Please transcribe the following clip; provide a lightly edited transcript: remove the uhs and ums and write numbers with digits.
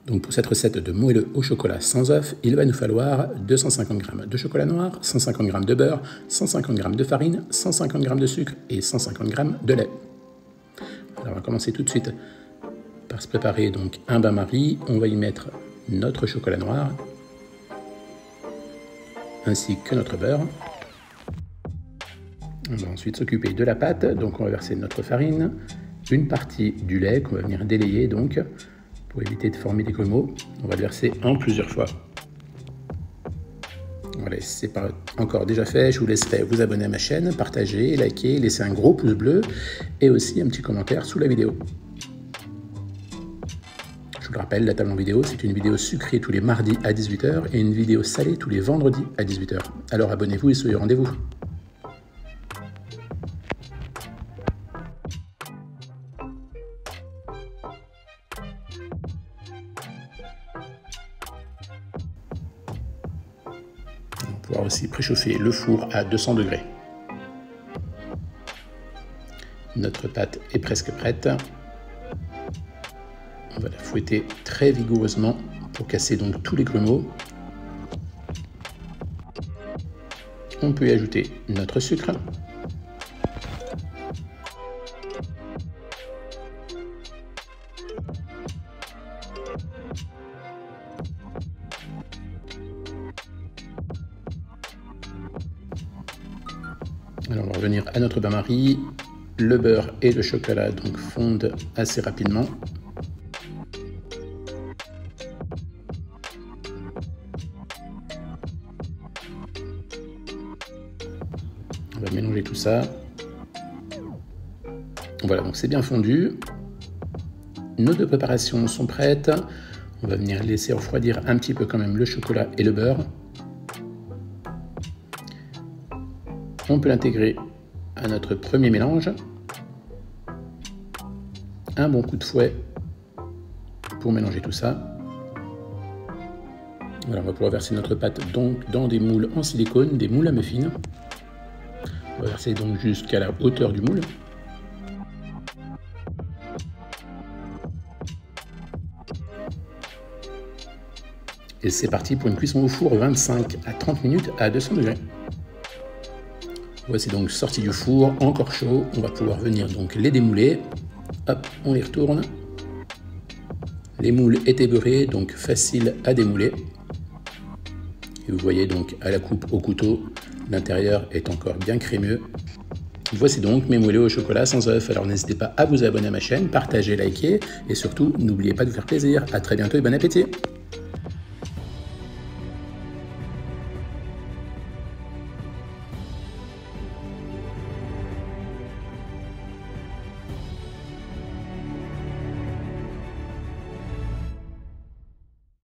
Donc pour cette recette de moelleux au chocolat sans œuf, il va nous falloir 250 g de chocolat noir, 150 g de beurre, 150 g de farine, 150 g de sucre et 150 g de lait. Alors on va commencer tout de suite par se préparer donc un bain-marie. On va y mettre notre chocolat noir ainsi que notre beurre. On va ensuite s'occuper de la pâte, donc on va verser notre farine, une partie du lait qu'on va venir délayer donc pour éviter de former des grumeaux. On va le verser en plusieurs fois. Voilà, si ce n'est pas encore déjà fait, je vous laisserai vous abonner à ma chaîne, partager, liker, laisser un gros pouce bleu et aussi un petit commentaire sous la vidéo. Je vous le rappelle, la table en vidéo, c'est une vidéo sucrée tous les mardis à 18 h et une vidéo salée tous les vendredis à 18 h. Alors abonnez-vous et soyez au rendez-vous. On va pouvoir aussi préchauffer le four à 200 degrés. Notre pâte est presque prête. On va la fouetter très vigoureusement pour casser donc tous les grumeaux. On peut y ajouter notre sucre. Alors on va revenir à notre bain-marie. Le beurre et le chocolat donc fondent assez rapidement. On va mélanger tout ça. Voilà, donc c'est bien fondu. Nos deux préparations sont prêtes. On va venir laisser refroidir un petit peu quand même le chocolat et le beurre. On peut l'intégrer à notre premier mélange. Un bon coup de fouet pour mélanger tout ça. Voilà, on va pouvoir verser notre pâte donc dans des moules en silicone, des moules à muffins. On va verser donc jusqu'à la hauteur du moule. Et c'est parti pour une cuisson au four 25 à 30 minutes à 200 degrés. Voici donc sorti du four, encore chaud. On va pouvoir venir donc les démouler. Hop, on les retourne. Les moules étaient beurrés, donc facile à démouler. Et vous voyez donc à la coupe au couteau, l'intérieur est encore bien crémeux. Voici donc mes moelleux au chocolat sans œuf. Alors n'hésitez pas à vous abonner à ma chaîne, partager, liker et surtout n'oubliez pas de vous faire plaisir. À très bientôt et bon appétit!